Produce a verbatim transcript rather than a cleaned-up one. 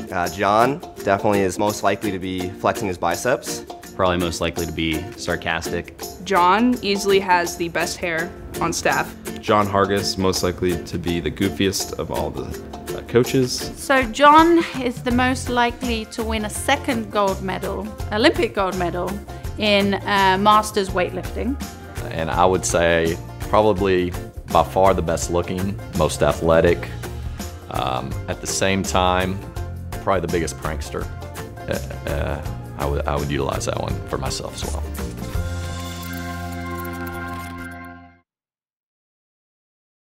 Uh, John definitely is most likely to be flexing his biceps. Probably most likely to be sarcastic. John easily has the best hair on staff. John Hargis, most likely to be the goofiest of all the uh, coaches. So John is the most likely to win a second gold medal, Olympic gold medal, in uh, Masters weightlifting. And I would say probably by far the best looking, most athletic. Um, at the same time, probably the biggest prankster. Uh, uh, I would, I would utilize that one for myself as well.